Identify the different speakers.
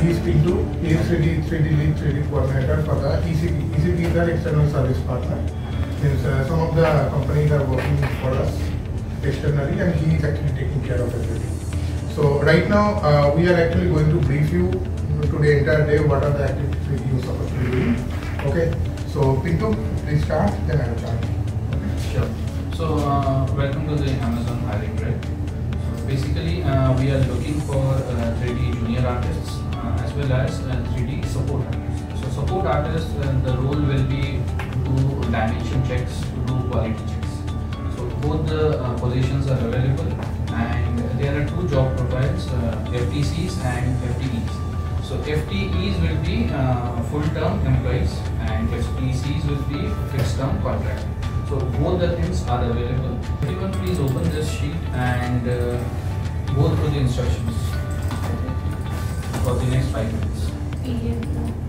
Speaker 1: he is Pintu. He is 3D lead 3D coordinator for the ECP. ECP is an external service partner. Means some of the companies are working for us externally, and he is actually taking care of everything. So right now we are actually going to brief you today entire day what are the activities you are supposed to be doing. Okay. So Pintu, please start. Then I will start. Okay.
Speaker 2: Sure. So welcome to the Amazon hiring drive. So basically we are looking for 3D junior artists as well as 3D support artists. So support artists, the role will be to do dimension checks, to do quality checks. So both the positions are available, and there are two job profiles, FTCs and FTEs. So FTEs will be full-term employees and FTCs will be fixed-term contract. So both the things are available. Everyone please open this sheet and go through the instructions for the next 5 minutes.